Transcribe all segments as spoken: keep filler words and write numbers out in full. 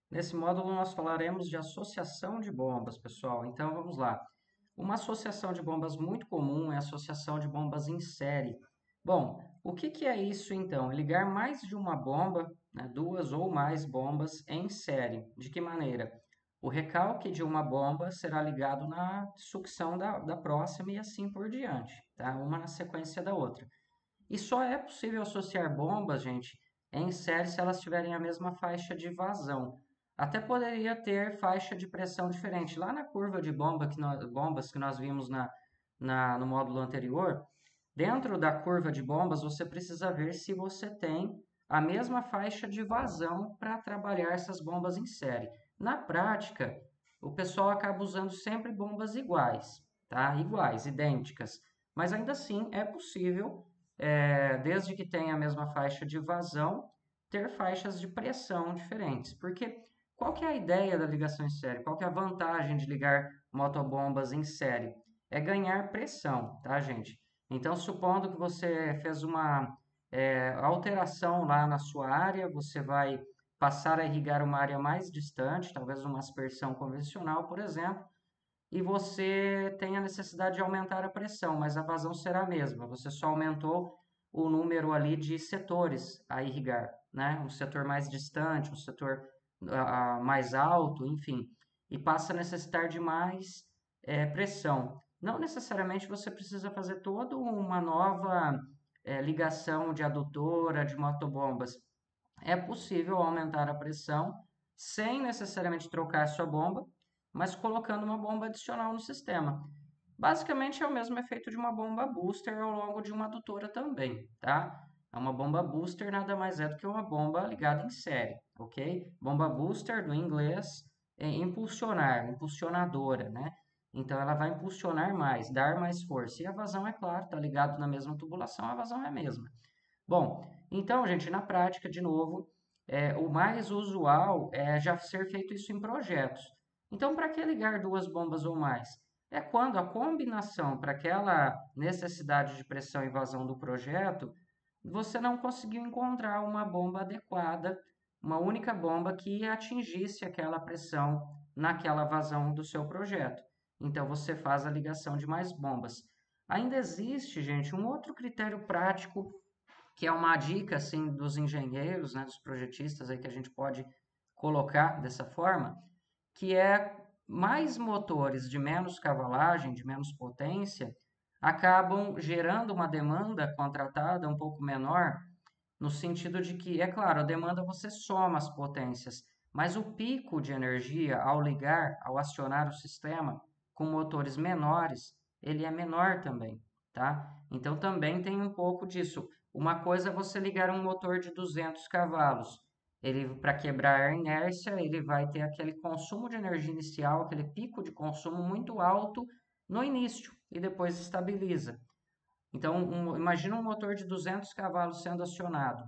Nesse módulo, nós falaremos de associação de bombas, pessoal. Então, vamos lá. Uma associação de bombas muito comum é a associação de bombas em série. Bom, o que que é isso, então? É ligar mais de uma bomba, né, duas ou mais bombas em série. De que maneira? O recalque de uma bomba será ligado na sucção da, da próxima e assim por diante, tá? Uma na sequência da outra. E só é possível associar bombas, gente, em série se elas tiverem a mesma faixa de vazão. Até poderia ter faixa de pressão diferente. Lá na curva de bomba que nós, bombas que nós vimos na, na, no módulo anterior, dentro da curva de bombas, você precisa ver se você tem a mesma faixa de vazão para trabalhar essas bombas em série. Na prática, o pessoal acaba usando sempre bombas iguais, tá? Iguais, idênticas. Mas ainda assim é possível, é, desde que tenha a mesma faixa de vazão, ter faixas de pressão diferentes. Porque qual que é a ideia da ligação em série? Qual que é a vantagem de ligar motobombas em série? É ganhar pressão, tá, gente? Então, supondo que você fez uma é, alteração lá na sua área, você vai passar a irrigar uma área mais distante, talvez uma aspersão convencional, por exemplo, e você tem a necessidade de aumentar a pressão, mas a vazão será a mesma. Você só aumentou o número ali de setores a irrigar, né? Um setor mais distante, um setor uh, mais alto, enfim, e passa a necessitar de mais é, pressão. Não necessariamente você precisa fazer toda uma nova é, ligação de adutora, de motobombas. É possível aumentar a pressão sem necessariamente trocar a sua bomba, mas colocando uma bomba adicional no sistema. Basicamente é o mesmo efeito de uma bomba booster ao longo de uma adutora também, tá? É uma bomba booster nada mais é do que uma bomba ligada em série, ok? Bomba booster do inglês é impulsionar, impulsionadora, né? Então ela vai impulsionar mais, dar mais força. E a vazão, é claro, está ligado na mesma tubulação, a vazão é a mesma. Bom, então, gente, na prática, de novo, é, o mais usual é já ser feito isso em projetos. Então, para que ligar duas bombas ou mais? É quando a combinação para aquela necessidade de pressão e vazão do projeto, você não conseguiu encontrar uma bomba adequada, uma única bomba que atingisse aquela pressão naquela vazão do seu projeto. Então, você faz a ligação de mais bombas. Ainda existe, gente, um outro critério prático que é uma dica assim dos engenheiros, né, dos projetistas aí que a gente pode colocar dessa forma, que é mais motores de menos cavalagem, de menos potência, acabam gerando uma demanda contratada um pouco menor, no sentido de que, é claro, a demanda você soma as potências, mas o pico de energia ao ligar, ao acionar o sistema com motores menores, ele é menor também, tá? Então também tem um pouco disso. Uma coisa é você ligar um motor de duzentos cavalos. Ele, para quebrar a inércia, ele vai ter aquele consumo de energia inicial, aquele pico de consumo muito alto no início e depois estabiliza. Então, um, imagina um motor de duzentos cavalos sendo acionado.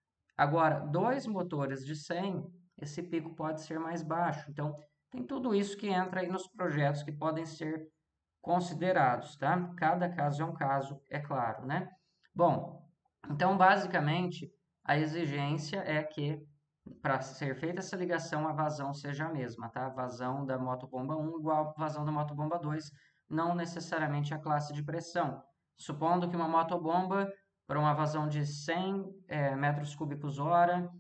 Agora, dois motores de cem, esse pico pode ser mais baixo. Então, tem tudo isso que entra aí nos projetos que podem ser considerados, tá? Cada caso é um caso, é claro, né? Bom, então, basicamente, a exigência é que, para ser feita essa ligação, a vazão seja a mesma, tá? A vazão da motobomba um igual à vazão da motobomba dois, não necessariamente a classe de pressão. Supondo que uma motobomba, para uma vazão de cem é, metros cúbicos hora,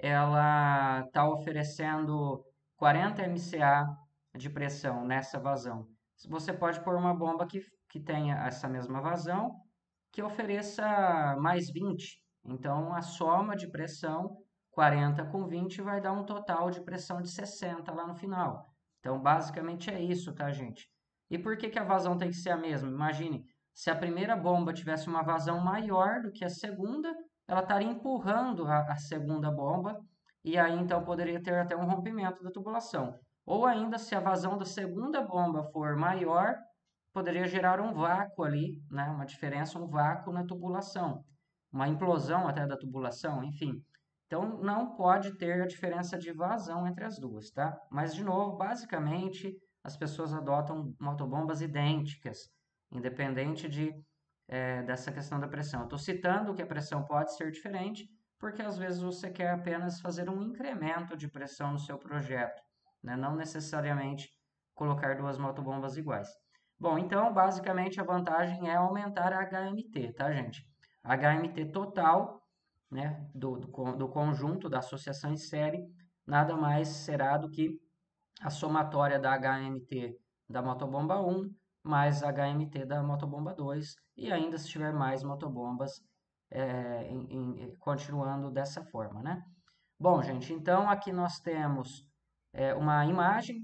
ela está oferecendo quarenta M C A de pressão nessa vazão. Você pode pôr uma bomba que, que tenha essa mesma vazão, que ofereça mais vinte. Então, a soma de pressão, quarenta com vinte, vai dar um total de pressão de sessenta lá no final. Então, basicamente é isso, tá, gente? E por que que a vazão tem que ser a mesma? Imagine, se a primeira bomba tivesse uma vazão maior do que a segunda, ela estaria empurrando a, a segunda bomba, e aí então poderia ter até um rompimento da tubulação. Ou ainda, se a vazão da segunda bomba for maior, poderia gerar um vácuo ali, né? Uma diferença, um vácuo na tubulação, uma implosão até da tubulação, enfim. Então, não pode ter a diferença de vazão entre as duas, tá? Mas, de novo, basicamente, as pessoas adotam motobombas idênticas, independente de, é, dessa questão da pressão. Estou citando que a pressão pode ser diferente, porque às vezes você quer apenas fazer um incremento de pressão no seu projeto, né? Não necessariamente colocar duas motobombas iguais. Bom, então, basicamente, a vantagem é aumentar a H M T, tá, gente? A H M T total, né, do, do, do conjunto da associação em série, nada mais será do que a somatória da H M T da motobomba um mais a H M T da motobomba dois, e ainda se tiver mais motobombas, é, em, em, continuando dessa forma, né? Bom, gente, então aqui nós temos é, uma imagem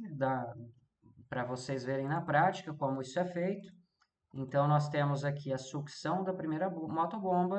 para vocês verem na prática como isso é feito. Então, nós temos aqui a sucção da primeira motobomba,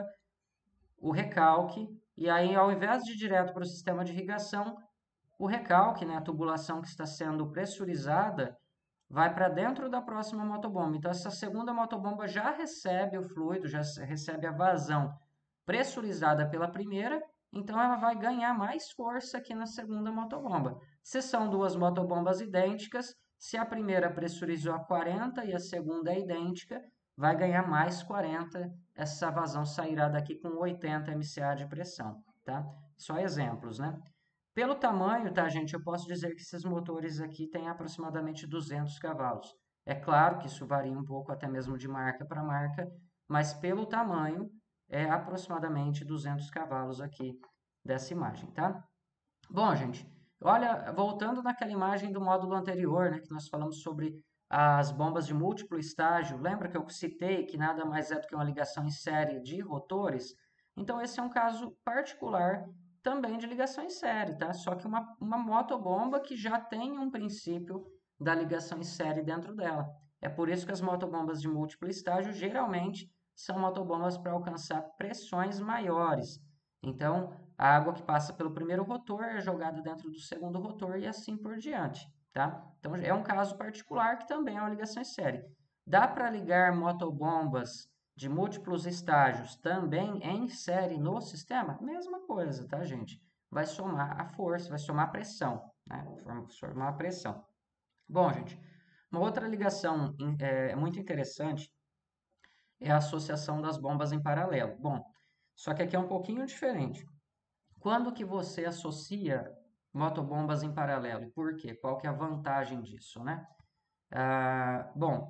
o recalque, e aí, ao invés de ir direto para o sistema de irrigação, o recalque, né, a tubulação que está sendo pressurizada, vai para dentro da próxima motobomba. Então, essa segunda motobomba já recebe o fluido, já recebe a vazão pressurizada pela primeira, então ela vai ganhar mais força aqui na segunda motobomba. Se são duas motobombas idênticas, se a primeira pressurizou a quarenta e a segunda é idêntica, vai ganhar mais quarenta, essa vazão sairá daqui com oitenta M C A de pressão, tá? Só exemplos, né? Pelo tamanho, tá, gente, eu posso dizer que esses motores aqui têm aproximadamente duzentos cavalos. É claro que isso varia um pouco até mesmo de marca para marca, mas pelo tamanho é aproximadamente duzentos cavalos aqui dessa imagem, tá? Bom, gente, olha, voltando naquela imagem do módulo anterior, né, que nós falamos sobre as bombas de múltiplo estágio, lembra que eu citei que nada mais é do que uma ligação em série de rotores? Então, esse é um caso particular também de ligação em série, tá? Só que uma, uma motobomba que já tem um princípio da ligação em série dentro dela. É por isso que as motobombas de múltiplo estágio geralmente são motobombas para alcançar pressões maiores. Então, a água que passa pelo primeiro rotor é jogada dentro do segundo rotor e assim por diante, tá? Então, é um caso particular que também é uma ligação em série. Dá para ligar motobombas de múltiplos estágios também em série no sistema? Mesma coisa, tá, gente? Vai somar a força, vai somar a pressão, né? Vai somar a pressão. Bom, gente, uma outra ligação é, muito interessante é a associação das bombas em paralelo. Bom, só que aqui é um pouquinho diferente. Quando que você associa motobombas em paralelo? E por quê? Qual que é a vantagem disso, né? Ah, bom,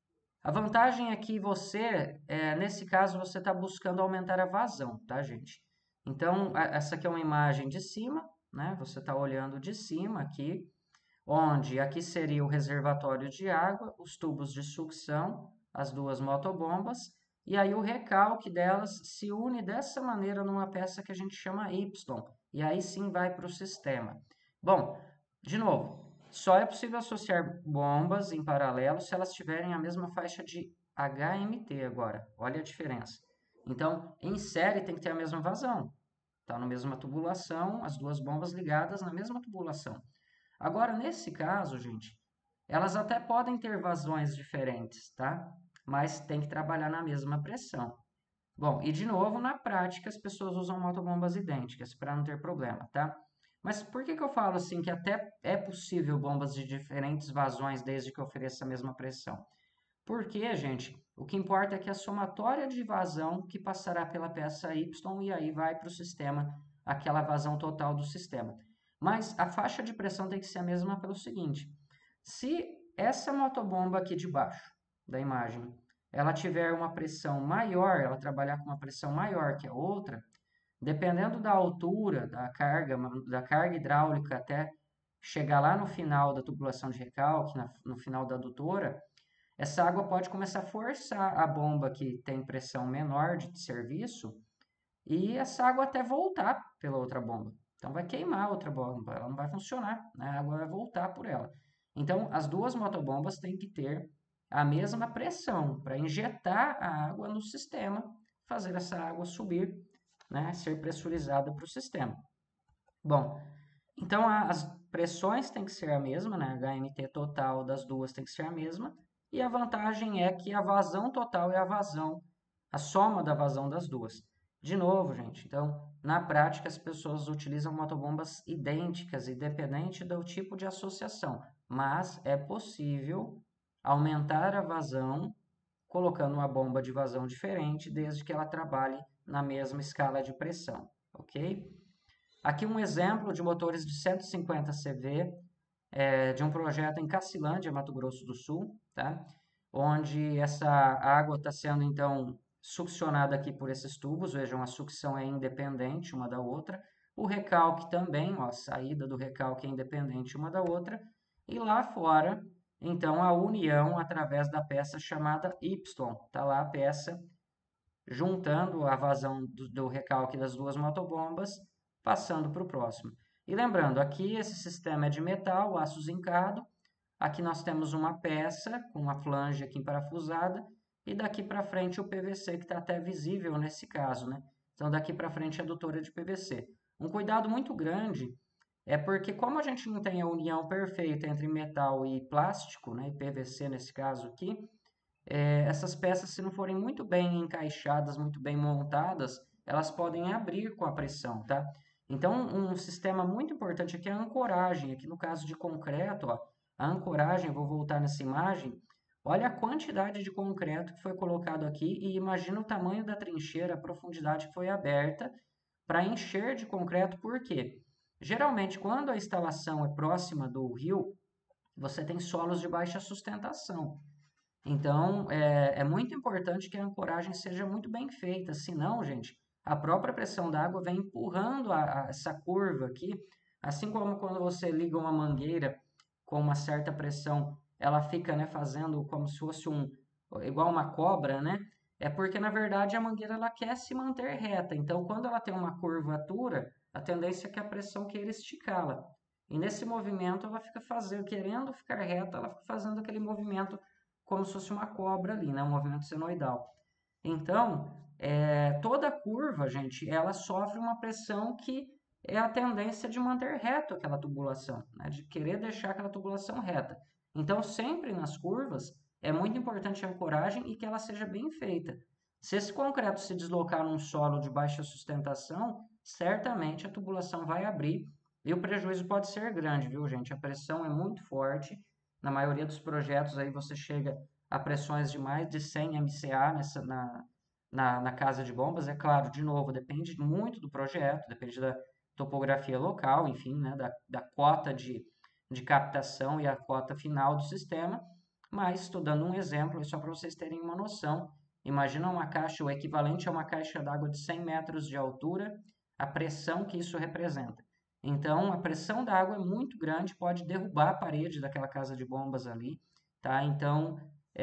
a vantagem é que você, é, nesse caso, você está buscando aumentar a vazão, tá, gente? Então, a, essa aqui é uma imagem de cima, né? Você está olhando de cima aqui, onde aqui seria o reservatório de água, os tubos de sucção, as duas motobombas, e aí o recalque delas se une dessa maneira numa peça que a gente chama Y, e aí sim vai para o sistema. Bom, de novo, só é possível associar bombas em paralelo se elas tiverem a mesma faixa de H M T agora, olha a diferença. Então, em série tem que ter a mesma vazão, tá na mesma tubulação, as duas bombas ligadas na mesma tubulação. Agora, nesse caso, gente, elas até podem ter vazões diferentes, tá? Mas tem que trabalhar na mesma pressão. Bom, e de novo, na prática, as pessoas usam motobombas idênticas para não ter problema, tá? Mas por que que eu falo assim que até é possível bombas de diferentes vazões desde que ofereça a mesma pressão? Porque, gente, o que importa é que a somatória de vazão que passará pela peça Y e aí vai para o sistema, aquela vazão total do sistema. Mas a faixa de pressão tem que ser a mesma pelo seguinte: se essa motobomba aqui de baixo da imagem, ela tiver uma pressão maior, ela trabalhar com uma pressão maior que a outra, dependendo da altura da carga, da carga hidráulica até chegar lá no final da tubulação de recalque, no final da adutora, essa água pode começar a forçar a bomba que tem pressão menor de serviço e essa água até voltar pela outra bomba. Então vai queimar a outra bomba, ela não vai funcionar, né? A água vai voltar por ela. Então as duas motobombas têm que ter a mesma pressão para injetar a água no sistema, fazer essa água subir, né? Ser pressurizada para o sistema. Bom, então as pressões têm que ser a mesma, né? A H M T total das duas tem que ser a mesma. E a vantagem é que a vazão total é a vazão, a soma da vazão das duas. De novo, gente, então, na prática as pessoas utilizam motobombas idênticas, independente do tipo de associação, mas é possível aumentar a vazão colocando uma bomba de vazão diferente, desde que ela trabalhe na mesma escala de pressão, ok? Aqui um exemplo de motores de cento e cinquenta C V, é, de um projeto em Cacilândia, Mato Grosso do Sul, tá? Onde essa água está sendo, então, succionada aqui por esses tubos, vejam, a sucção é independente uma da outra, o recalque também, ó, a saída do recalque é independente uma da outra, e lá fora, então, a união através da peça chamada Y, tá lá a peça juntando a vazão do, do recalque das duas motobombas, passando para o próximo. E lembrando, aqui esse sistema é de metal, aço zincado. Aqui nós temos uma peça com uma flange aqui parafusada e daqui para frente o P V C que está até visível nesse caso, né? Então daqui para frente é adutora de P V C. Um cuidado muito grande é porque como a gente não tem a união perfeita entre metal e plástico, né, e P V C nesse caso aqui, é, essas peças, se não forem muito bem encaixadas, muito bem montadas, elas podem abrir com a pressão, tá? Então, um sistema muito importante aqui é a ancoragem. Aqui no caso de concreto, ó, a ancoragem, vou voltar nessa imagem, olha a quantidade de concreto que foi colocado aqui e imagina o tamanho da trincheira, a profundidade que foi aberta para encher de concreto. Por quê? Geralmente, quando a instalação é próxima do rio, você tem solos de baixa sustentação. Então, é, é muito importante que a ancoragem seja muito bem feita, senão, gente, a própria pressão da água vem empurrando a, a, essa curva aqui, assim como quando você liga uma mangueira com uma certa pressão, ela fica, né, fazendo como se fosse um, igual uma cobra, né? É porque, na verdade, a mangueira ela quer se manter reta. Então, quando ela tem uma curvatura, a tendência é que a pressão queira esticá-la. E nesse movimento, ela fica fazendo, querendo ficar reta, ela fica fazendo aquele movimento como se fosse uma cobra ali, né? Um movimento senoidal. Então, é, toda curva, gente, ela sofre uma pressão que é a tendência de manter reto aquela tubulação, né? De querer deixar aquela tubulação reta. Então, sempre nas curvas, é muito importante a ancoragem e que ela seja bem feita. Se esse concreto se deslocar num solo de baixa sustentação, certamente a tubulação vai abrir e o prejuízo pode ser grande, viu, gente? A pressão é muito forte. Na maioria dos projetos aí você chega a pressões de mais de cem M C A nessa, na, na, na casa de bombas. É claro, de novo, depende muito do projeto, depende da topografia local, enfim, né, da, da cota de, de captação e a cota final do sistema. Mas estou dando um exemplo só para vocês terem uma noção. Imagina uma caixa, o equivalente a uma caixa d'água de cem metros de altura, a pressão que isso representa. Então, a pressão da água é muito grande, pode derrubar a parede daquela casa de bombas ali, tá? Então,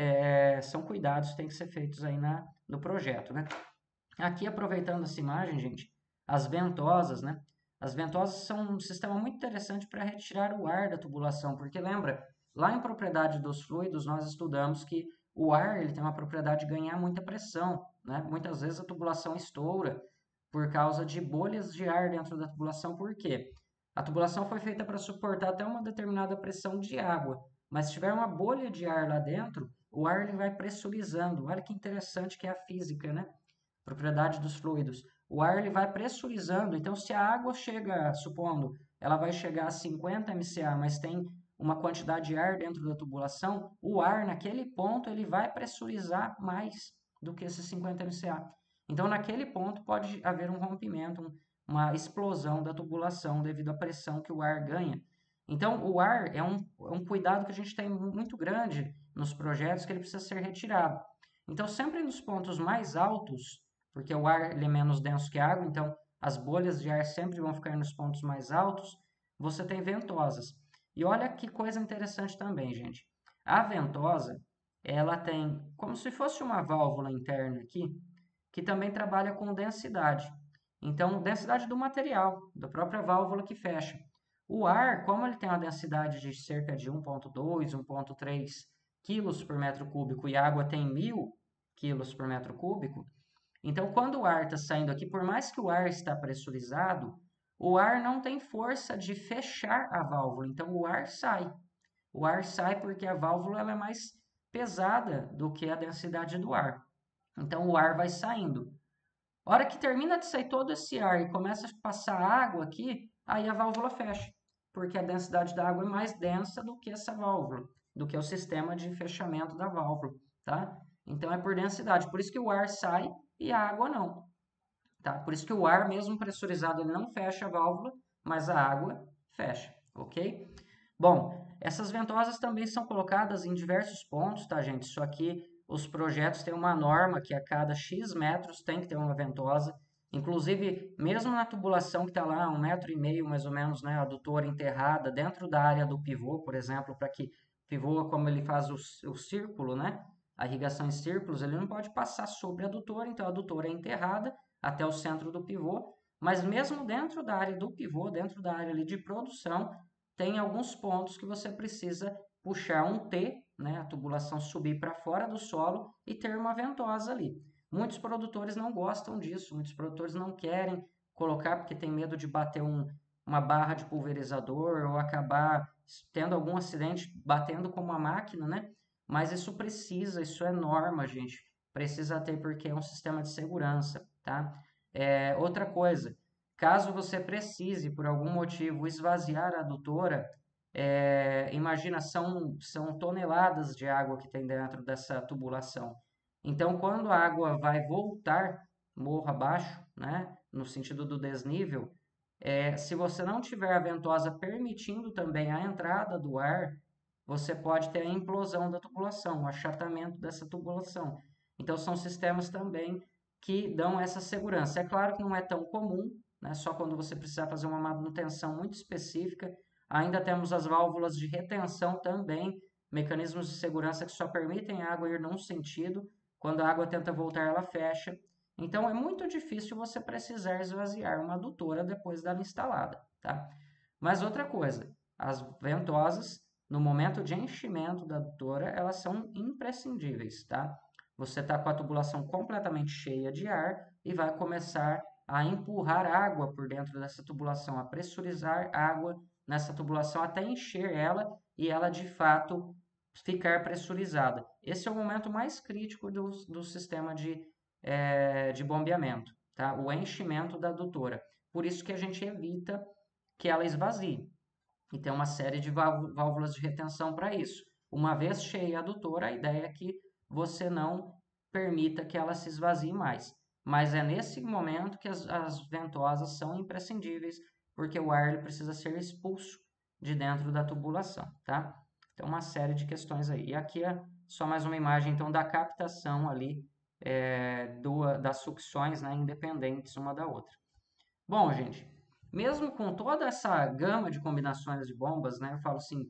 é, são cuidados que têm que ser feitos aí na, no projeto, né? Aqui, aproveitando essa imagem, gente, as ventosas, né? As ventosas são um sistema muito interessante para retirar o ar da tubulação, porque lembra, lá em propriedade dos fluidos, nós estudamos que o ar ele tem uma propriedade de ganhar muita pressão, né? Muitas vezes a tubulação estoura por causa de bolhas de ar dentro da tubulação. Por quê? A tubulação foi feita para suportar até uma determinada pressão de água, mas se tiver uma bolha de ar lá dentro, o ar ele vai pressurizando. Olha que interessante que é a física, né? Propriedade dos fluidos. O ar ele vai pressurizando, então se a água chega, supondo, ela vai chegar a cinquenta M C A, mas tem uma quantidade de ar dentro da tubulação, o ar naquele ponto ele vai pressurizar mais do que esses cinquenta M C A. Então naquele ponto pode haver um rompimento, um, uma explosão da tubulação devido à pressão que o ar ganha. Então o ar é um, é um cuidado que a gente tem muito grande nos projetos que ele precisa ser retirado. Então sempre nos pontos mais altos, porque o ar ele é menos denso que a água, então as bolhas de ar sempre vão ficar nos pontos mais altos, você tem ventosas. E olha que coisa interessante também, gente. A ventosa, ela tem como se fosse uma válvula interna aqui, que também trabalha com densidade. Então, densidade do material, da própria válvula que fecha. O ar, como ele tem uma densidade de cerca de um vírgula dois, um vírgula três quilos por metro cúbico e a água tem mil quilos por metro cúbico, então, quando o ar está saindo aqui, por mais que o ar está pressurizado, o ar não tem força de fechar a válvula. Então, o ar sai. O ar sai porque a válvula ela é mais pesada do que a densidade do ar. Então, o ar vai saindo. A hora que termina de sair todo esse ar e começa a passar água aqui, aí a válvula fecha. Porque a densidade da água é mais densa do que essa válvula, do que o sistema de fechamento da válvula, tá? Então, é por densidade. Por isso que o ar sai e a água não. tá? Por isso que o ar, mesmo pressurizado, ele não fecha a válvula, mas a água fecha, ok? Bom, essas ventosas também são colocadas em diversos pontos, tá, gente? Isso aqui, os projetos têm uma norma que a cada X metros tem que ter uma ventosa. Inclusive, mesmo na tubulação que está lá, um metro e meio mais ou menos, né, a adutora enterrada dentro da área do pivô, por exemplo, para que o pivô, como ele faz o, o círculo, né, a irrigação em círculos, ele não pode passar sobre a adutora, então a adutora é enterrada até o centro do pivô, mas mesmo dentro da área do pivô, dentro da área ali de produção, tem alguns pontos que você precisa puxar um T, né, a tubulação subir para fora do solo e ter uma ventosa ali. Muitos produtores não gostam disso, muitos produtores não querem colocar porque tem medo de bater um, uma barra de pulverizador ou acabar tendo algum acidente batendo com uma máquina, né? Mas isso precisa, isso é norma, gente. Precisa ter porque é um sistema de segurança, tá? É, outra coisa, caso você precise, por algum motivo, esvaziar a adutora, é, imagina, são, são toneladas de água que tem dentro dessa tubulação. Então, quando a água vai voltar morro abaixo, né, no sentido do desnível, é, se você não tiver a ventosa permitindo também a entrada do ar, você pode ter a implosão da tubulação, o achatamento dessa tubulação. Então, são sistemas também que dão essa segurança. É claro que não é tão comum, né, só quando você precisar fazer uma manutenção muito específica. Ainda temos as válvulas de retenção também, mecanismos de segurança que só permitem a água ir num sentido. Quando a água tenta voltar, ela fecha. Então, é muito difícil você precisar esvaziar uma adutora depois dela instalada, tá? Mas outra coisa, as ventosas, no momento de enchimento da adutora, elas são imprescindíveis, tá? Você está com a tubulação completamente cheia de ar e vai começar a empurrar água por dentro dessa tubulação, a pressurizar água nessa tubulação até encher ela e ela de fato ficar pressurizada. Esse é o momento mais crítico do, do sistema de, é, de bombeamento, tá? O enchimento da adutora. Por isso que a gente evita que ela esvazie. E tem uma série de válvulas de retenção para isso. Uma vez cheia a adutora, a ideia é que você não permita que ela se esvazie mais. Mas é nesse momento que as, as ventosas são imprescindíveis, porque o ar ele precisa ser expulso de dentro da tubulação, tá? Então, uma série de questões aí. E aqui é só mais uma imagem, então, da captação ali é, do, das sucções, né, independentes uma da outra. Bom, gente, mesmo com toda essa gama de combinações de bombas, né, eu falo assim,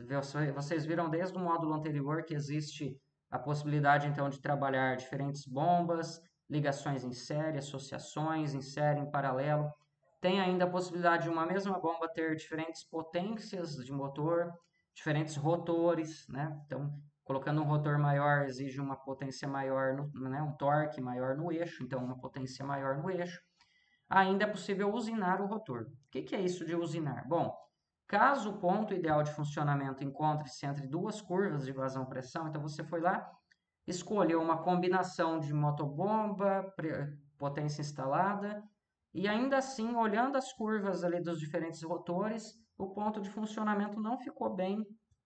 vocês viram desde o módulo anterior que existe a possibilidade, então, de trabalhar diferentes bombas, ligações em série, associações em série, em paralelo. Tem ainda a possibilidade de uma mesma bomba ter diferentes potências de motor, diferentes rotores, né? Então, colocando um rotor maior exige uma potência maior, no, né? Um torque maior no eixo, então uma potência maior no eixo. Ainda é possível usinar o rotor. O que é isso de usinar? Bom, caso o ponto ideal de funcionamento encontre-se entre duas curvas de vazão-pressão, então você foi lá, escolheu uma combinação de motobomba, potência instalada, e ainda assim, olhando as curvas ali dos diferentes rotores, o ponto de funcionamento não ficou bem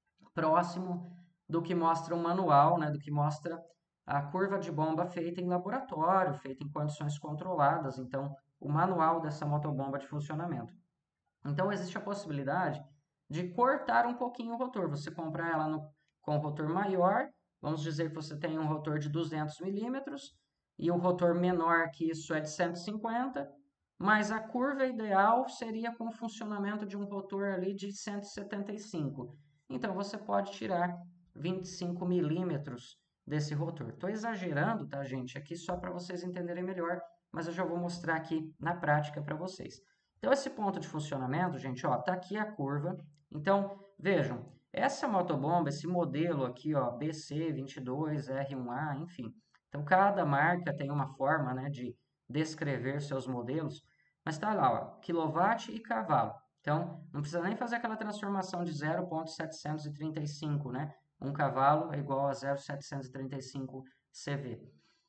próximo do que mostra o manual, né, do que mostra a curva de bomba feita em laboratório, feita em condições controladas. Então, o manual dessa motobomba de funcionamento. Então, existe a possibilidade de cortar um pouquinho o rotor. Você comprar ela no, com o rotor maior, vamos dizer que você tem um rotor de duzentos milímetros e o rotor menor que isso é de cento e cinquenta, mas a curva ideal seria com o funcionamento de um rotor ali de cento e setenta e cinco. Então, você pode tirar vinte e cinco milímetros desse rotor. Estou exagerando, tá, gente? Aqui só para vocês entenderem melhor, mas eu já vou mostrar aqui na prática para vocês. Então, esse ponto de funcionamento, gente, ó, tá aqui a curva. Então, vejam, essa motobomba, esse modelo aqui, ó, B C vinte e dois R um A, enfim. Então, cada marca tem uma forma, né, de descrever seus modelos, mas tá lá, ó, quilowatt e cavalo. Então, não precisa nem fazer aquela transformação de zero vírgula setecentos e trinta e cinco, né? Um cavalo é igual a zero vírgula setecentos e trinta e cinco C V.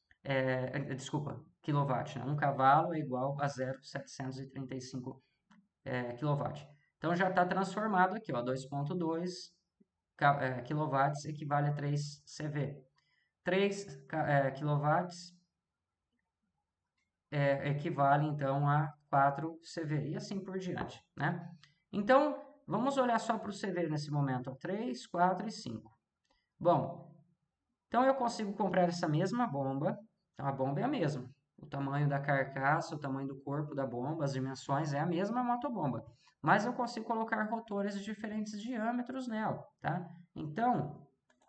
É, desculpa, quilowatt, né? Um cavalo é igual a zero vírgula setecentos e trinta e cinco é, quilowatt. Então já está transformado aqui, ó, dois vírgula dois é, quilowatts equivale a três C V. três é, quilowatts é, equivale então a quatro C V e assim por diante, né? Então, vamos olhar só para o C V nesse momento, ó, três, quatro e cinco. Bom, então eu consigo comprar essa mesma bomba, então a bomba é a mesma. O tamanho da carcaça, o tamanho do corpo da bomba, as dimensões é a mesma motobomba. Mas eu consigo colocar rotores de diferentes diâmetros nela, tá? Então,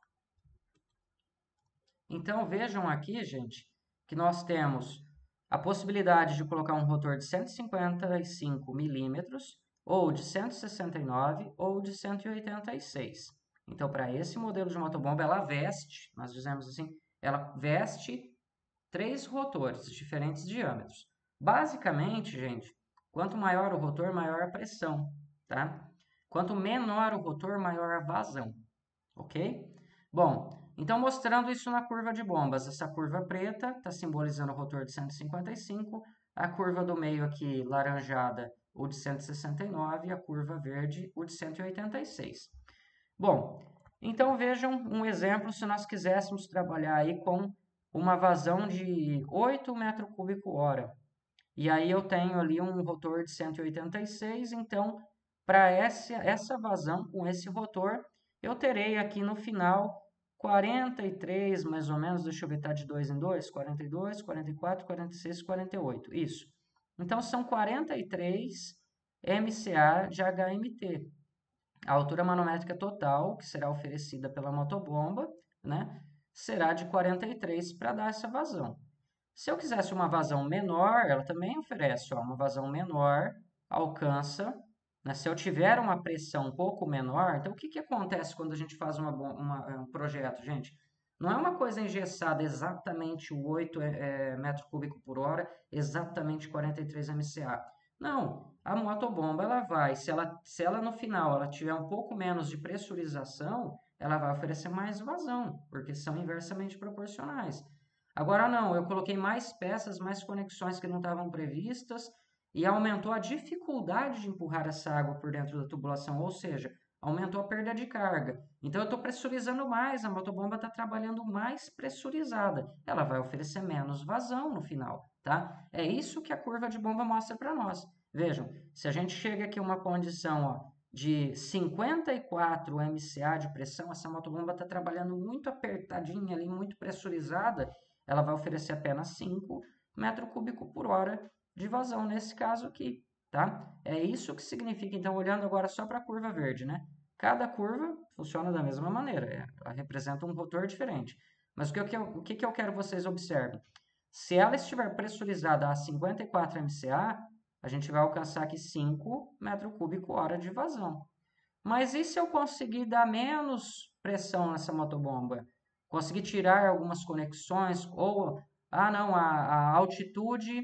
então vejam aqui, gente, que nós temos a possibilidade de colocar um rotor de cento e cinquenta e cinco milímetros, ou de cento e sessenta e nove, ou de cento e oitenta e seis. Então, para esse modelo de motobomba, ela veste, nós dizemos assim, ela veste três rotores de diferentes diâmetros. Basicamente, gente, quanto maior o rotor, maior a pressão, tá? Quanto menor o rotor, maior a vazão, ok? Bom, então mostrando isso na curva de bombas, essa curva preta está simbolizando o rotor de cento e cinquenta e cinco, a curva do meio aqui, laranjada, o de cento e sessenta e nove, e a curva verde, o de cento e oitenta e seis. Bom, então vejam um exemplo se nós quiséssemos trabalhar aí com uma vazão de oito metros cúbicos hora. E aí eu tenho ali um rotor de cento e oitenta e seis, então para essa, essa vazão com esse rotor, eu terei aqui no final quarenta e três mais ou menos, deixa eu ver, tá de dois em dois, quarenta e dois, quarenta e quatro, quarenta e seis, quarenta e oito, isso. Então são quarenta e três M C A de H M T. A altura manométrica total, que será oferecida pela motobomba, né, será de quarenta e três para dar essa vazão. Se eu quisesse uma vazão menor, ela também oferece, ó, uma vazão menor, alcança, né, se eu tiver uma pressão um pouco menor, então o que, que acontece quando a gente faz uma, uma, um projeto, gente? Não é uma coisa engessada exatamente o oito é, metros cúbicos por hora, exatamente quarenta e três M C A. Não, a motobomba ela vai, se ela, se ela no final ela tiver um pouco menos de pressurização, ela vai oferecer mais vazão, porque são inversamente proporcionais. Agora não, eu coloquei mais peças, mais conexões que não estavam previstas e aumentou a dificuldade de empurrar essa água por dentro da tubulação, ou seja, aumentou a perda de carga. Então eu estou pressurizando mais, a motobomba está trabalhando mais pressurizada. Ela vai oferecer menos vazão no final, tá? É isso que a curva de bomba mostra para nós. Vejam, se a gente chega aqui a uma condição ó, de cinquenta e quatro M C A de pressão, essa motobomba está trabalhando muito apertadinha ali, muito pressurizada, ela vai oferecer apenas cinco metros cúbicos por hora de vazão nesse caso aqui, tá? É isso que significa, então, olhando agora só para a curva verde, né? Cada curva funciona da mesma maneira, ela representa um rotor diferente. Mas o que, eu, o que eu quero que vocês observem? Se ela estiver pressurizada a cinquenta e quatro M C A, a gente vai alcançar aqui cinco metros cúbicos hora de vazão. Mas e se eu conseguir dar menos pressão nessa motobomba? Conseguir tirar algumas conexões? Ou, ah, não, a, a altitude,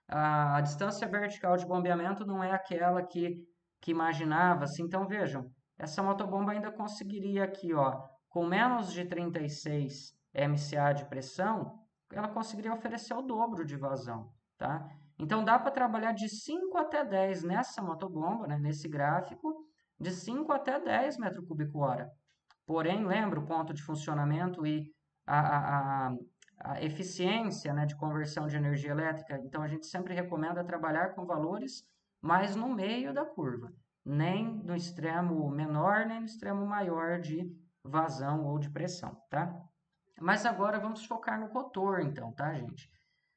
a, a distância vertical de bombeamento não é aquela que, que imaginava-se. Então, vejam, essa motobomba ainda conseguiria aqui, ó, com menos de trinta e seis M C A de pressão, ela conseguiria oferecer o dobro de vazão, tá? Então, dá para trabalhar de cinco até dez nessa motobomba, né, nesse gráfico, de cinco até dez metros cúbicos hora. Porém, lembra o ponto de funcionamento e a, a, a, a eficiência, né, de conversão de energia elétrica. Então, a gente sempre recomenda trabalhar com valores mais no meio da curva, nem no extremo menor, nem no extremo maior de vazão ou de pressão, tá? Mas agora vamos focar no rotor, então, tá, gente?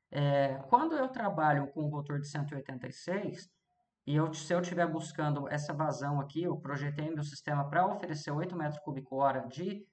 É, quando eu trabalho com o rotor de cento e oitenta e seis, e eu, se eu estiver buscando essa vazão aqui, eu projetei meu sistema para oferecer oito metros cúbicos hora de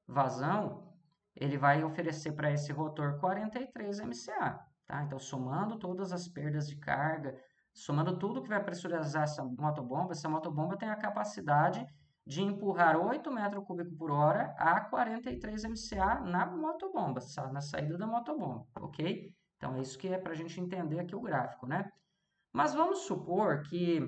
vazão, ele vai oferecer para esse rotor quarenta e três M C A. Tá? Então, somando todas as perdas de carga, somando tudo que vai pressurizar essa motobomba, essa motobomba tem a capacidade de empurrar oito metros cúbicos por hora a quarenta e três M C A na motobomba, na saída da motobomba, ok? Então, é isso que é para a gente entender aqui o gráfico, né? Mas vamos supor que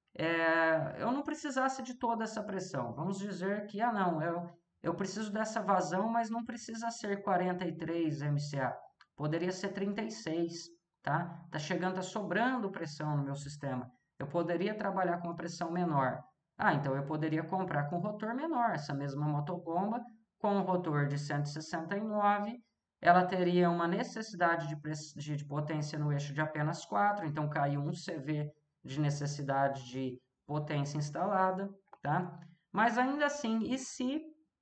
é, eu não precisasse de toda essa pressão. Vamos dizer que, ah, não, eu, eu preciso dessa vazão, mas não precisa ser quarenta e três M C A. Poderia ser trinta e seis, tá? Tá chegando, tá sobrando pressão no meu sistema. Eu poderia trabalhar com uma pressão menor. Ah, então eu poderia comprar com rotor menor, essa mesma motobomba, com um rotor de cento e sessenta e nove ela teria uma necessidade de, de, de potência no eixo de apenas quatro, então caiu um C V de necessidade de potência instalada, tá? Mas ainda assim, e se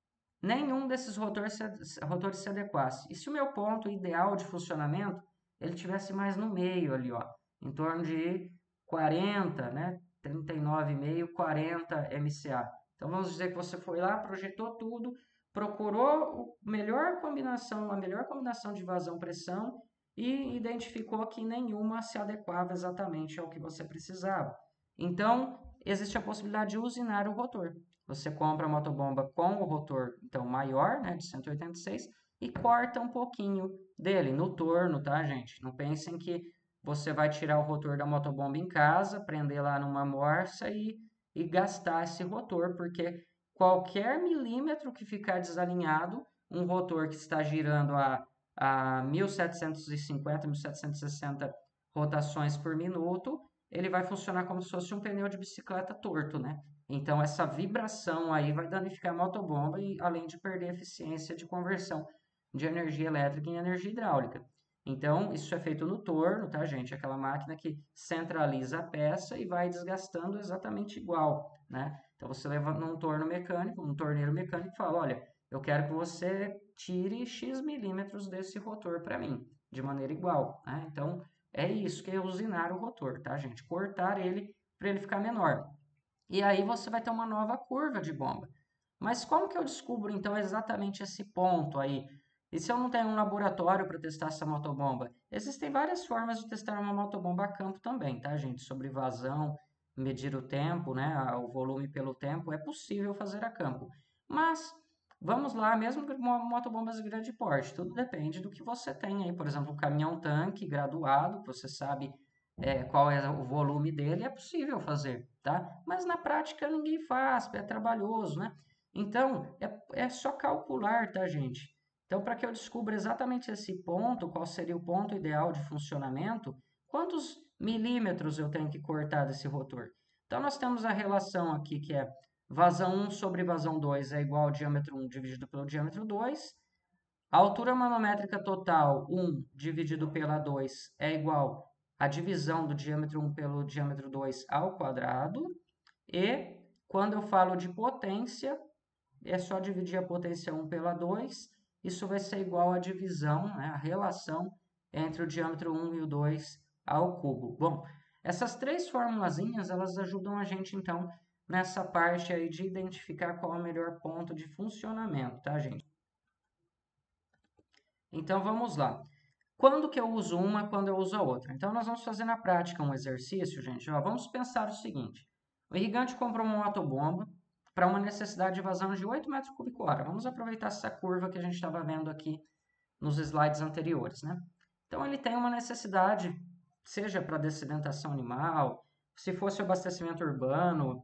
nenhum desses rotores se, rotores se adequasse? E se o meu ponto ideal de funcionamento ele tivesse mais no meio ali, ó, em torno de quarenta, né? trinta e nove vírgula cinco, quarenta M C A. Então vamos dizer que você foi lá, projetou tudo, procurou a melhor combinação, a melhor combinação de vazão-pressão e identificou que nenhuma se adequava exatamente ao que você precisava. Então, existe a possibilidade de usinar o rotor. Você compra a motobomba com o rotor então maior, né, de cento e oitenta e seis, e corta um pouquinho dele no torno, tá, gente? Não pensem que você vai tirar o rotor da motobomba em casa, prender lá numa morsa e, e gastar esse rotor, porque qualquer milímetro que ficar desalinhado, um rotor que está girando a, a mil setecentos e cinquenta, mil setecentos e sessenta rotações por minuto, ele vai funcionar como se fosse um pneu de bicicleta torto, né? Então, essa vibração aí vai danificar a motobomba e além de perder eficiência de conversão de energia elétrica em energia hidráulica. Então, isso é feito no torno, tá, gente? Aquela máquina que centraliza a peça e vai desgastando exatamente igual, né? Então, você leva num torno mecânico, um torneiro mecânico e fala, olha, eu quero que você tire X milímetros desse rotor para mim, de maneira igual, né? Então, é isso que é usinar o rotor, tá, gente? Cortar ele para ele ficar menor. E aí você vai ter uma nova curva de bomba. Mas como que eu descubro então exatamente esse ponto aí? E se eu não tenho um laboratório para testar essa motobomba? Existem várias formas de testar uma motobomba a campo também, tá, gente? Sobre vazão, medir o tempo, né? O volume pelo tempo, é possível fazer a campo. Mas vamos lá, mesmo com motobombas de grande porte, tudo depende do que você tem aí. Por exemplo, um caminhão-tanque graduado, que você sabe é, qual é o volume dele, é possível fazer, tá? Mas na prática ninguém faz, é trabalhoso, né? Então, é, é só calcular, tá, gente? Então, para que eu descubra exatamente esse ponto, qual seria o ponto ideal de funcionamento, quantos milímetros eu tenho que cortar desse rotor? Então, nós temos a relação aqui que é vazão um sobre vazão dois é igual ao diâmetro um dividido pelo diâmetro dois. A altura manométrica total, um dividido pela dois, é igual à divisão do diâmetro um pelo diâmetro dois ao quadrado. E, quando eu falo de potência, é só dividir a potência um pela dois. Isso vai ser igual à divisão, né, a relação entre o diâmetro um e o dois ao cubo. Bom, essas três formulazinhas, elas ajudam a gente, então, nessa parte aí de identificar qual é o melhor ponto de funcionamento, tá, gente? Então, vamos lá. Quando que eu uso uma, quando eu uso a outra? Então, nós vamos fazer na prática um exercício, gente. Ó, vamos pensar o seguinte. O irrigante comprou uma motobomba para uma necessidade de vazão de oito metros cúbicos hora. Vamos aproveitar essa curva que a gente estava vendo aqui nos slides anteriores, né? Então, ele tem uma necessidade, seja para dessedentação animal, se fosse abastecimento urbano,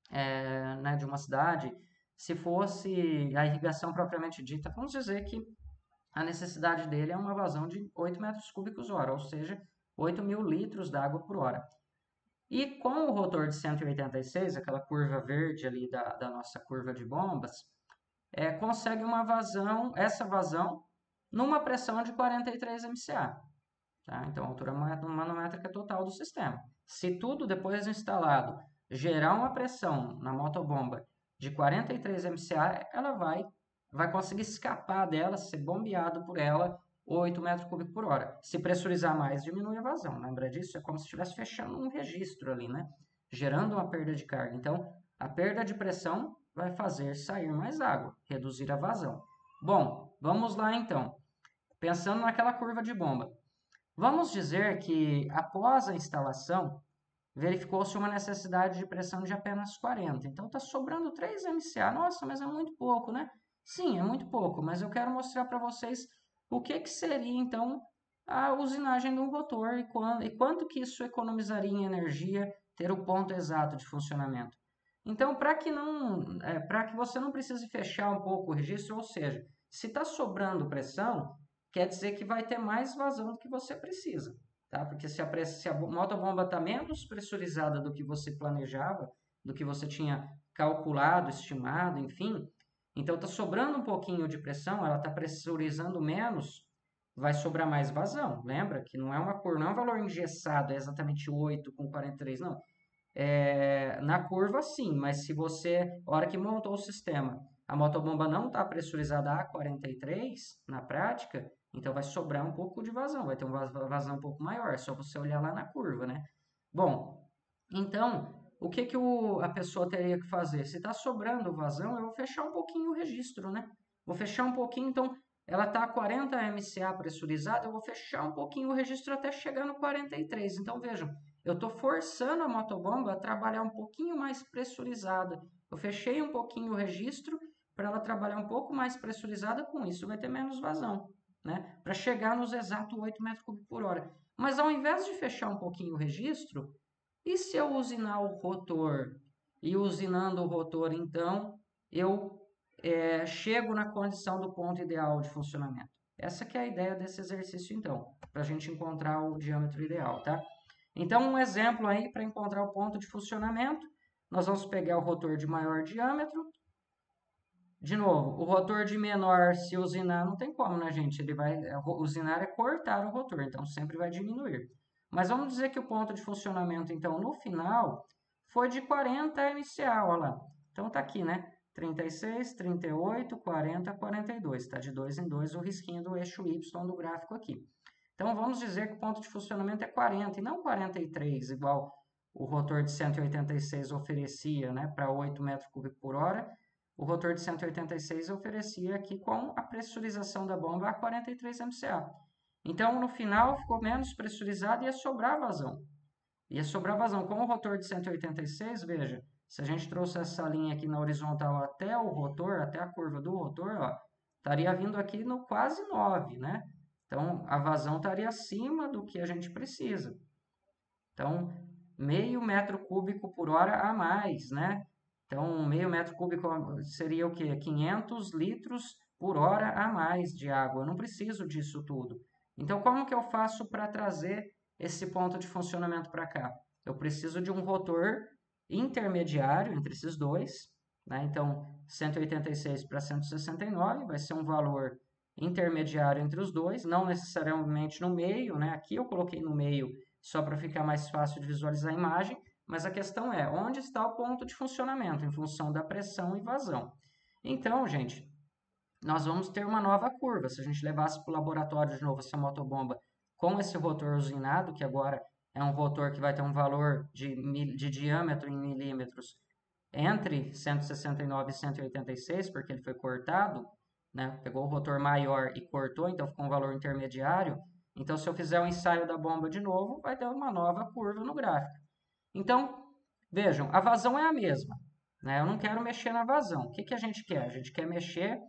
é, né, de uma cidade, se fosse a irrigação propriamente dita, vamos dizer que a necessidade dele é uma vazão de oito metros cúbicos hora, ou seja, oito mil litros d'água por hora. E com o rotor de cento e oitenta e seis, aquela curva verde ali da, da nossa curva de bombas, é, consegue uma vazão, essa vazão, numa pressão de quarenta e três M C A. Tá? Então, a altura manométrica total do sistema. Se tudo depois instalado gerar uma pressão na motobomba de quarenta e três M C A, ela vai vai conseguir escapar dela, ser bombeado por ela, oito metros cúbicos por hora. Se pressurizar mais, diminui a vazão. Lembra disso? É como se estivesse fechando um registro ali, né? Gerando uma perda de carga. Então, a perda de pressão vai fazer sair mais água, reduzir a vazão. Bom, vamos lá então. Pensando naquela curva de bomba. Vamos dizer que, após a instalação, verificou-se uma necessidade de pressão de apenas quarenta. Então, está sobrando três M C A. Nossa, mas é muito pouco, né? Sim, é muito pouco, mas eu quero mostrar para vocês o que, que seria, então, a usinagem de um rotor e, quando, e quanto que isso economizaria em energia ter o ponto exato de funcionamento. Então, para que, não, é, para que você não precise fechar um pouco o registro, ou seja, se está sobrando pressão, quer dizer que vai ter mais vazão do que você precisa. Tá? Porque se a, press... se a motobomba está menos pressurizada do que você planejava, do que você tinha calculado, estimado, enfim, então está sobrando um pouquinho de pressão, ela está pressurizando menos, vai sobrar mais vazão. Lembra que não é uma curva, não é um valor engessado, é exatamente oito com quarenta e três, não. É, na curva, sim, mas se você, a hora que montou o sistema, a motobomba não está pressurizada a quarenta e três na prática, então vai sobrar um pouco de vazão, vai ter um vazão um pouco maior, é só você olhar lá na curva, né? Bom, então, o que que o, a pessoa teria que fazer? Se está sobrando vazão, eu vou fechar um pouquinho o registro, né? Vou fechar um pouquinho, então, ela está a quarenta M C A pressurizada, eu vou fechar um pouquinho o registro até chegar no quarenta e três. Então, vejam, eu estou forçando a motobomba a trabalhar um pouquinho mais pressurizada. Eu fechei um pouquinho o registro para ela trabalhar um pouco mais pressurizada, com isso vai ter menos vazão, né? Para chegar nos exatos oito metros cúbicos por hora. Mas ao invés de fechar um pouquinho o registro, e se eu usinar o rotor? E usinando o rotor, então, eu é, chego na condição do ponto ideal de funcionamento. Essa que é a ideia desse exercício, então, para a gente encontrar o diâmetro ideal, tá? Então, um exemplo aí para encontrar o ponto de funcionamento, nós vamos pegar o rotor de maior diâmetro. De novo, o rotor de menor, se usinar, não tem como, né, gente? Ele vai, usinar é cortar o rotor, então sempre vai diminuir. Mas vamos dizer que o ponto de funcionamento, então, no final, foi de quarenta M C A, olha lá. Então, tá aqui, né? trinta e seis, trinta e oito, quarenta, quarenta e dois. Está de dois em dois o risquinho do eixo Y do gráfico aqui. Então, vamos dizer que o ponto de funcionamento é quarenta e não quarenta e três, igual o rotor de cento e oitenta e seis oferecia, né, para oito metros cúbicos por hora. O rotor de cento e oitenta e seis oferecia aqui com a pressurização da bomba a quarenta e três M C A. Então, no final, ficou menos pressurizado e ia sobrar vazão. Ia sobrar vazão. Com o rotor de cento e oitenta e seis, veja, se a gente trouxe essa linha aqui na horizontal até o rotor, até a curva do rotor, ó, estaria vindo aqui no quase nove, né? Então, a vazão estaria acima do que a gente precisa. Então, meio metro cúbico por hora a mais, né? Então, meio metro cúbico seria o quê? quinhentos litros por hora a mais de água. Eu não preciso disso tudo. Então, como que eu faço para trazer esse ponto de funcionamento para cá? Eu preciso de um rotor intermediário entre esses dois, né? Então, cento e oitenta e seis para cento e sessenta e nove vai ser um valor intermediário entre os dois, não necessariamente no meio, né? Aqui eu coloquei no meio só para ficar mais fácil de visualizar a imagem, mas a questão é, onde está o ponto de funcionamento em função da pressão e vazão? Então, gente, nós vamos ter uma nova curva. Se a gente levasse para o laboratório de novo essa motobomba com esse rotor usinado, que agora é um rotor que vai ter um valor de, de diâmetro em milímetros entre cento e sessenta e nove e cento e oitenta e seis, porque ele foi cortado, né? Pegou o rotor maior e cortou, então ficou um valor intermediário. Então, se eu fizer o ensaio da bomba de novo, vai dar uma nova curva no gráfico. Então, vejam, a vazão é a mesma, né? Eu não quero mexer na vazão. O que, que a gente quer? A gente quer mexer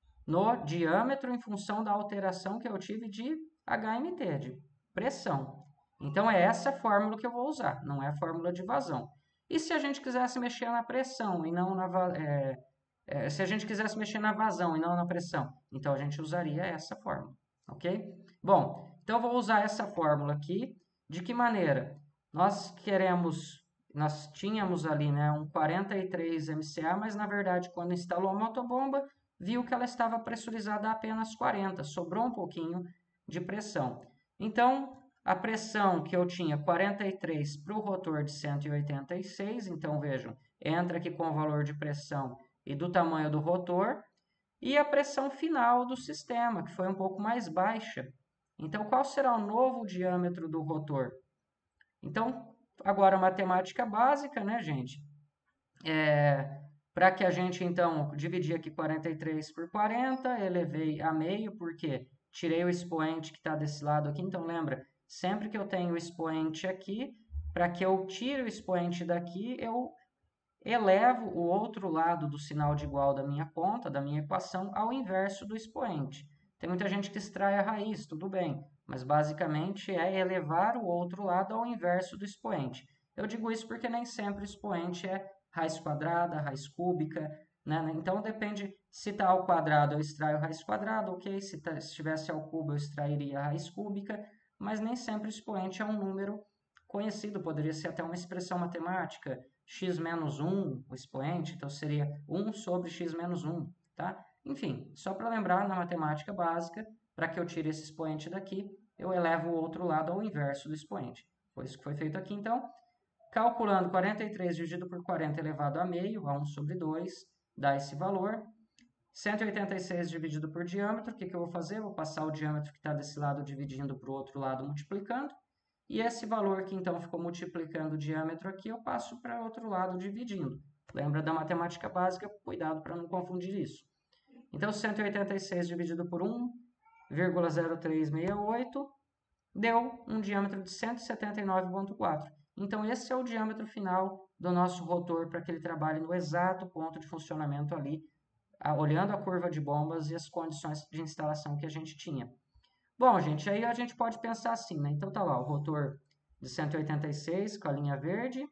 no diâmetro em função da alteração que eu tive de H M T, de pressão. Então, é essa fórmula que eu vou usar, não é a fórmula de vazão. E se a gente quisesse mexer na pressão e não na... É, é, se a gente quisesse mexer na vazão e não na pressão, então a gente usaria essa fórmula, ok? Bom, então eu vou usar essa fórmula aqui. De que maneira? Nós queremos, nós tínhamos ali, né, um quarenta e três M C A, mas na verdade quando instalou a motobomba, viu que ela estava pressurizada a apenas quarenta, sobrou um pouquinho de pressão. Então, a pressão que eu tinha quarenta e três para o rotor de cento e oitenta e seis, então vejam, entra aqui com o valor de pressão e do tamanho do rotor, e a pressão final do sistema, que foi um pouco mais baixa. Então, qual será o novo diâmetro do rotor? Então, agora matemática básica, né, gente? É, para que a gente, então, dividir aqui quarenta e três por quarenta, elevei a meio, porque tirei o expoente que está desse lado aqui. Então, lembra, sempre que eu tenho o expoente aqui, para que eu tire o expoente daqui, eu elevo o outro lado do sinal de igual da minha conta, da minha equação, ao inverso do expoente. Tem muita gente que extrai a raiz, tudo bem, mas basicamente é elevar o outro lado ao inverso do expoente. Eu digo isso porque nem sempre o expoente é raiz quadrada, raiz cúbica, né? Então depende, se está ao quadrado eu extraio raiz quadrada, ok, se, tá, se estivesse ao cubo eu extrairia a raiz cúbica, mas nem sempre o expoente é um número conhecido, poderia ser até uma expressão matemática, x menos um, o expoente, então seria um sobre x menos um, tá? Enfim, só para lembrar, na matemática básica, para que eu tire esse expoente daqui, eu elevo o outro lado ao inverso do expoente. Foi isso que foi feito aqui, então. Calculando quarenta e três dividido por quarenta elevado a meio, a um sobre dois, dá esse valor. cento e oitenta e seis dividido por diâmetro, o que, que eu vou fazer? Eu vou passar o diâmetro que está desse lado dividindo para o outro lado multiplicando. E esse valor que então ficou multiplicando o diâmetro aqui, eu passo para o outro lado dividindo. Lembra da matemática básica? Cuidado para não confundir isso. Então, cento e oitenta e seis dividido por um vírgula zero três seis oito deu um diâmetro de cento e setenta e nove vírgula quatro. Então, esse é o diâmetro final do nosso rotor para que ele trabalhe no exato ponto de funcionamento ali, olhando a curva de bombas e as condições de instalação que a gente tinha. Bom, gente, aí a gente pode pensar assim, né? Então tá lá o rotor de cento e oitenta e seis com a linha verde,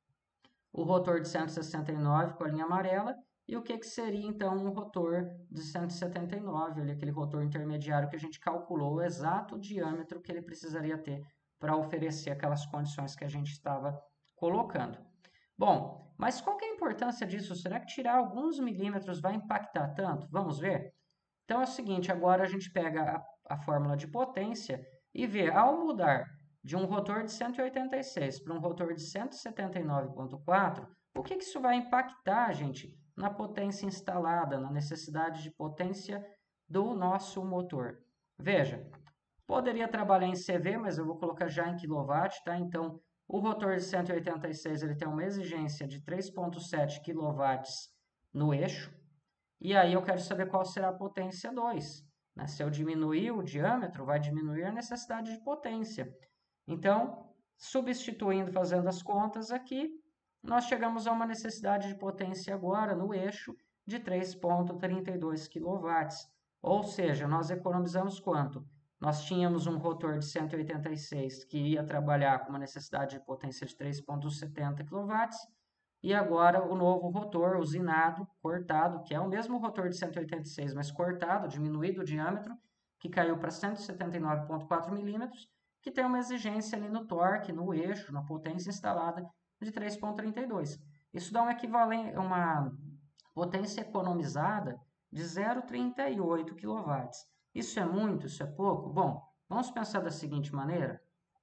o rotor de cento e sessenta e nove com a linha amarela, e o que, que seria então um rotor de cento e setenta e nove, ali, aquele rotor intermediário que a gente calculou o exato diâmetro que ele precisaria ter para oferecer aquelas condições que a gente estava colocando. Bom, mas qual que é a importância disso? Será que tirar alguns milímetros vai impactar tanto? Vamos ver? Então é o seguinte, agora a gente pega a, a fórmula de potência e vê, ao mudar de um rotor de cento e oitenta e seis para um rotor de cento e setenta e nove vírgula quatro, o que, que isso vai impactar, gente, na potência instalada, na necessidade de potência do nosso motor? Veja, poderia trabalhar em C V, mas eu vou colocar já em quilowatt, tá? Então, o rotor de cento e oitenta e seis ele tem uma exigência de três vírgula sete quilowatts no eixo. E aí eu quero saber qual será a potência dois. Né? Se eu diminuir o diâmetro, vai diminuir a necessidade de potência. Então, substituindo, fazendo as contas aqui, nós chegamos a uma necessidade de potência agora no eixo de três vírgula trinta e dois quilowatts. Ou seja, nós economizamos quanto? Nós tínhamos um rotor de cento e oitenta e seis que ia trabalhar com uma necessidade de potência de três vírgula setenta quilowatts. E agora o novo rotor usinado, cortado, que é o mesmo rotor de cento e oitenta e seis, mas cortado, diminuído o diâmetro, que caiu para cento e setenta e nove vírgula quatro milímetros, que tem uma exigência ali no torque, no eixo, na potência instalada de três vírgula trinta e dois. Isso dá um equivalente, uma potência economizada de zero vírgula trinta e oito quilowatts. Isso é muito? Isso é pouco? Bom, vamos pensar da seguinte maneira.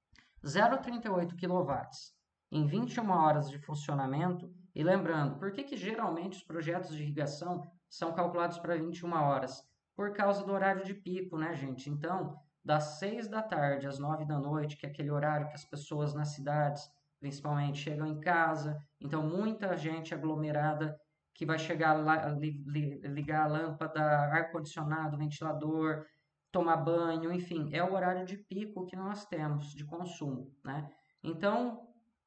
zero vírgula trinta e oito quilowatts em vinte e uma horas de funcionamento. E lembrando, por que, que geralmente os projetos de irrigação são calculados para vinte e uma horas? Por causa do horário de pico, né, gente? Então, das seis da tarde às nove da noite, que é aquele horário que as pessoas nas cidades, principalmente, chegam em casa. Então, muita gente aglomerada que vai chegar lá, li, li, ligar a lâmpada, ar-condicionado, ventilador, tomar banho, enfim, é o horário de pico que nós temos de consumo, né? Então,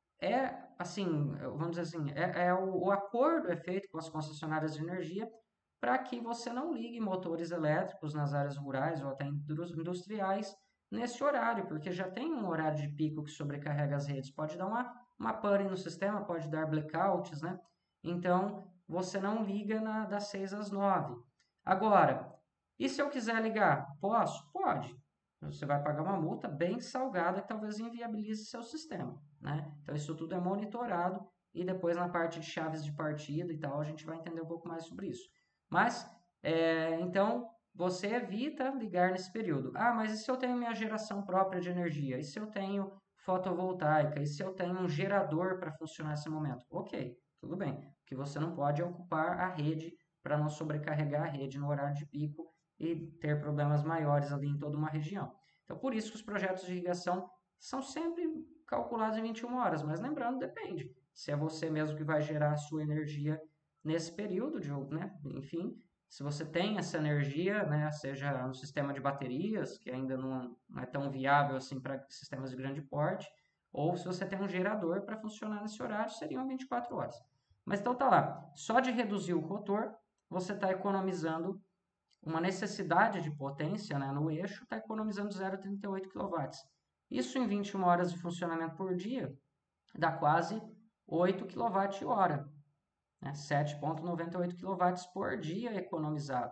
é assim, vamos dizer assim, é, é o, o acordo é feito com as concessionárias de energia para que você não ligue motores elétricos nas áreas rurais ou até industriais nesse horário, porque já tem um horário de pico que sobrecarrega as redes. Pode dar uma, uma pane no sistema, pode dar blackouts, né? Então, você não liga na, das seis às nove. Agora, e se eu quiser ligar? Posso? Pode. Você vai pagar uma multa bem salgada que talvez inviabilize seu sistema, né? Então, isso tudo é monitorado e depois na parte de chaves de partida e tal, a gente vai entender um pouco mais sobre isso. Mas, é, então, você evita ligar nesse período. Ah, mas e se eu tenho minha geração própria de energia? E se eu tenho fotovoltaica? E se eu tenho um gerador para funcionar nesse momento? Ok, tudo bem. O que você não pode é ocupar a rede para não sobrecarregar a rede no horário de pico e ter problemas maiores ali em toda uma região. Então, por isso que os projetos de irrigação são sempre calculados em vinte e uma horas, mas lembrando, depende. Se é você mesmo que vai gerar a sua energia nesse período de, né? Enfim, se você tem essa energia, né, seja no sistema de baterias, que ainda não, não é tão viável assim para sistemas de grande porte, ou se você tem um gerador para funcionar nesse horário, seriam vinte e quatro horas. Mas então tá lá, só de reduzir o rotor, você está economizando uma necessidade de potência, né, no eixo, está economizando zero vírgula trinta e oito quilowatts. Isso em vinte e uma horas de funcionamento por dia dá quase oito quilowatts-hora, né, sete vírgula noventa e oito quilowatts por dia economizado.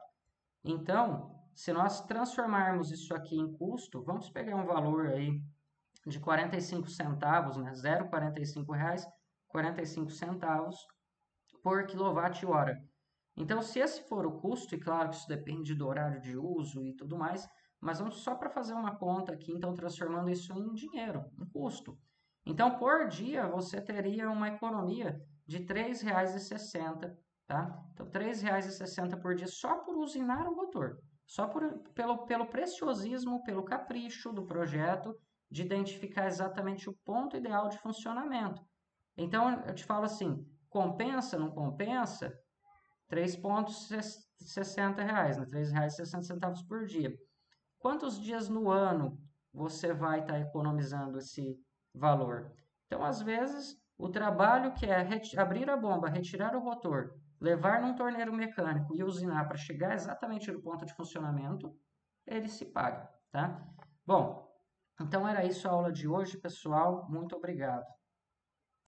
Então, se nós transformarmos isso aqui em custo, vamos pegar um valor aí de quarenta e cinco centavos, né, zero vírgula quarenta e cinco reais, quarenta e cinco centavos por quilowatt-hora. Então, se esse for o custo, e claro que isso depende do horário de uso e tudo mais, mas vamos só para fazer uma conta aqui, então transformando isso em dinheiro, em custo. Então, por dia, você teria uma economia de três reais e sessenta centavos, tá? Então, três reais e sessenta centavos por dia só por usinar o rotor. Só por, pelo, pelo preciosismo, pelo capricho do projeto de identificar exatamente o ponto ideal de funcionamento. Então, eu te falo assim, compensa, não compensa? três reais e sessenta centavos, né? três reais e sessenta centavos por dia. Quantos dias no ano você vai estar economizando esse valor? Então, às vezes, o trabalho que é abrir a bomba, retirar o rotor, levar num torneiro mecânico e usinar para chegar exatamente no ponto de funcionamento, ele se paga, tá? Bom, então era isso a aula de hoje, pessoal. Muito obrigado.